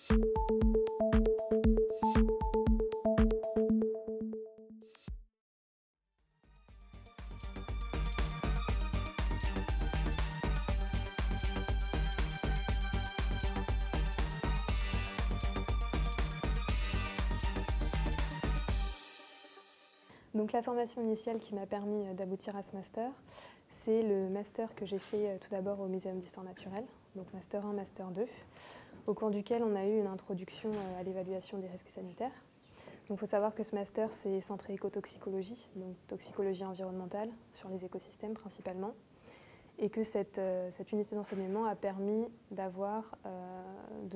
Donc la formation initiale qui m'a permis d'aboutir à ce master, c'est le master que j'ai fait tout d'abord au Muséum d'Histoire Naturelle, donc master 1, master 2, au cours duquel on a eu une introduction à l'évaluation des risques sanitaires. Donc il faut savoir que ce master c'est centré écotoxicologie, donc toxicologie environnementale, sur les écosystèmes principalement, et que cette unité d'enseignement a permis d'avoir de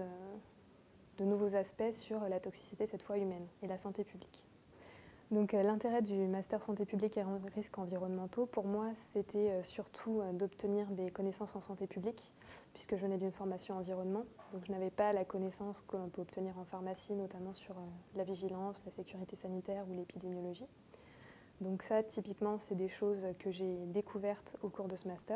nouveaux aspects sur la toxicité, cette fois humaine, et la santé publique. Donc l'intérêt du master santé publique et risques environnementaux, pour moi, c'était surtout d'obtenir des connaissances en santé publique, puisque je venais d'une formation environnement, donc je n'avais pas la connaissance que l'on peut obtenir en pharmacie, notamment sur la vigilance, la sécurité sanitaire ou l'épidémiologie. Donc ça, typiquement, c'est des choses que j'ai découvertes au cours de ce master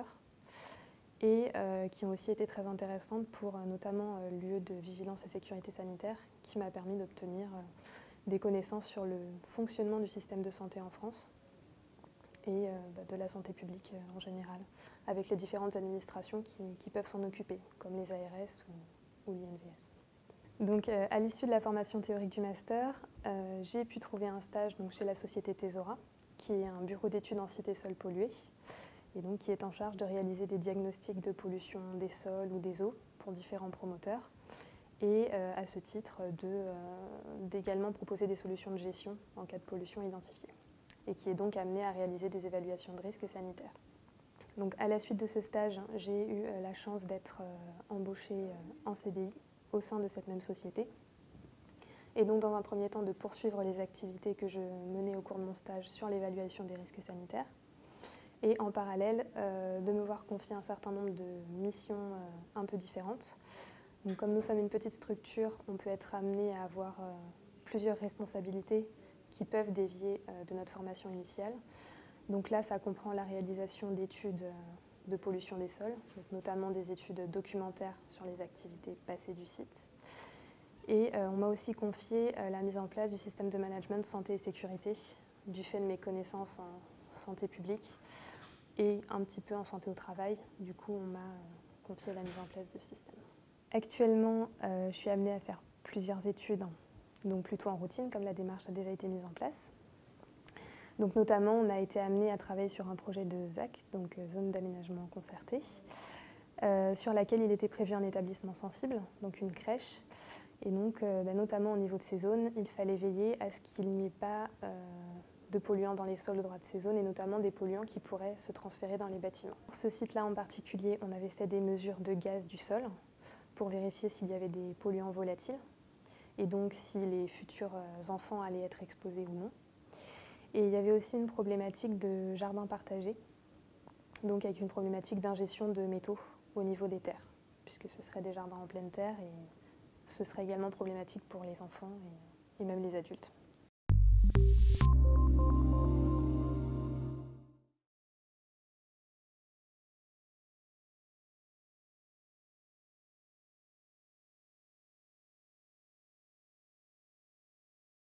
et qui ont aussi été très intéressantes pour notamment l'UE de vigilance et sécurité sanitaire, qui m'a permis d'obtenir des connaissances sur le fonctionnement du système de santé en France et de la santé publique en général, avec les différentes administrations qui peuvent s'en occuper, comme les ARS ou l'INVS. Donc, à l'issue de la formation théorique du master, j'ai pu trouver un stage donc, chez la société Tesora, qui est un bureau d'études en cité sols pollués, et donc qui est en charge de réaliser des diagnostics de pollution des sols ou des eaux pour différents promoteurs, et à ce titre d'également proposer des solutions de gestion en cas de pollution identifiée, et qui est donc amené à réaliser des évaluations de risques sanitaires. Donc à la suite de ce stage, j'ai eu la chance d'être embauchée en CDI au sein de cette même société, et donc dans un premier temps de poursuivre les activités que je menais au cours de mon stage sur l'évaluation des risques sanitaires, et en parallèle de me voir confier un certain nombre de missions un peu différentes. Donc, comme nous sommes une petite structure, on peut être amené à avoir plusieurs responsabilités qui peuvent dévier de notre formation initiale. Donc là, ça comprend la réalisation d'études de pollution des sols, donc notamment des études documentaires sur les activités passées du site. Et on m'a aussi confié la mise en place du système de management santé et sécurité, du fait de mes connaissances en santé publique et un petit peu en santé au travail. Du coup, on m'a confié la mise en place de ce système. Actuellement, je suis amenée à faire plusieurs études, donc plutôt en routine, comme la démarche a déjà été mise en place. Donc notamment, on a été amené à travailler sur un projet de ZAC, donc zone d'aménagement concerté, sur laquelle il était prévu un établissement sensible, donc une crèche. Et donc, notamment au niveau de ces zones, il fallait veiller à ce qu'il n'y ait pas de polluants dans les sols au droit de ces zones, et notamment des polluants qui pourraient se transférer dans les bâtiments. Pour ce site-là en particulier, on avait fait des mesures de gaz du sol, pour vérifier s'il y avait des polluants volatiles et donc si les futurs enfants allaient être exposés ou non. Et il y avait aussi une problématique de jardin partagé, donc avec une problématique d'ingestion de métaux au niveau des terres, puisque ce seraient des jardins en pleine terre et ce serait également problématique pour les enfants et même les adultes.